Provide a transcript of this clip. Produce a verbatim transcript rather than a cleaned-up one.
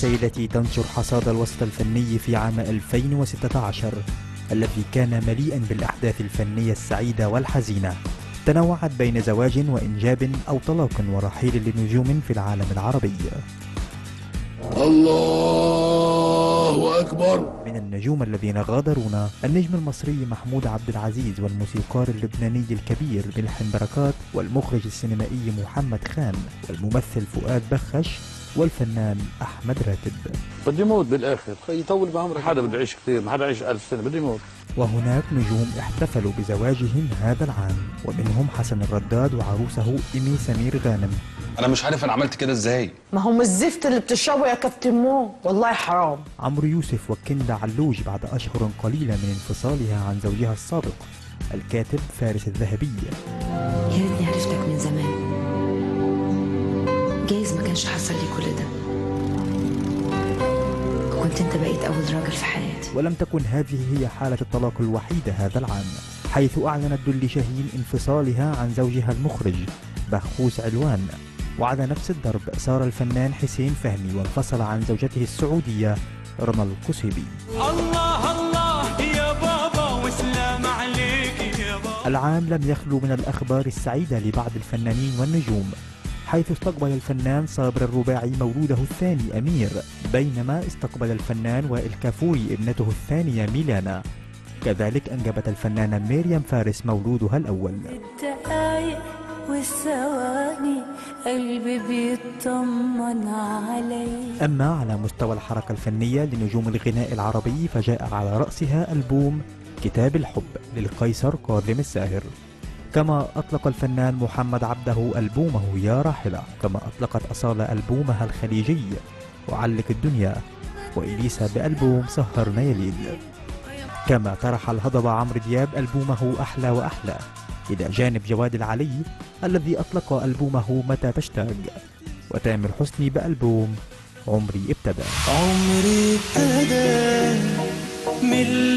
سيدتي تنشر حصاد الوسط الفني في عام ألفين وستة عشر الذي كان مليئا بالأحداث الفنية السعيدة والحزينة، تنوعت بين زواج وإنجاب أو طلاق ورحيل لنجوم في العالم العربي. الله أكبر. من النجوم الذين غادرونا النجم المصري محمود عبد العزيز، والموسيقار اللبناني الكبير ملحم بركات، والمخرج السينمائي محمد خان، والممثل فؤاد بخش، والفنان أحمد راتب. بدي يموت بالاخر، يطول بعمرك، حدا بده يعيش كثير، ما حدا يعيش ألف سنه، بده يموت. وهناك نجوم احتفلوا بزواجهم هذا العام، ومنهم حسن الرداد وعروسه إيمي سمير غانم. انا مش عارف انا عملت كده ازاي. ما هو من الزفت اللي بتشربه يا كابتن مو، والله حرام. عمرو يوسف وكندا علوج بعد أشهر قليلة من انفصالها عن زوجها السابق الكاتب فارس الذهبي. يا ريتني عرفتك من زمان، جايز ما كانش حصل لي كل ده، كنت انت بقيت اول راجل في حياتي. ولم تكن هذه هي حالة الطلاق الوحيدة هذا العام، حيث أعلنت دولي شاهين انفصالها عن زوجها المخرج بخوس علوان. وعلى نفس الدرب سار الفنان حسين فهمي وانفصل عن زوجته السعودية رنا القصيبي. الله الله يا بابا وسلام عليك يا بابا. العام لم يخلو من الأخبار السعيدة لبعض الفنانين والنجوم، حيث استقبل الفنان صابر الرباعي مولوده الثاني أمير، بينما استقبل الفنان وائل كافوري ابنته الثانية ميلانا. كذلك أنجبت الفنانة مريم فارس مولودها الأول. الدقايق والثواني قلبي بيطمن علي. أما على مستوى الحركة الفنية لنجوم الغناء العربي فجاء على رأسها ألبوم كتاب الحب للقيصر كاظم الساهر، كما أطلق الفنان محمد عبده ألبومه يا راحلة، كما أطلقت أصالة ألبومها الخليجي وعلق الدنيا، وإليسا بألبوم سهرنا يا ليل. كما طرح الهضبة عمرو دياب ألبومه أحلى وأحلى، إلى جانب جواد العلي الذي أطلق ألبومه متى تشتاق، وتامر حسني بألبوم عمري ابتدى. عمري ابتدى من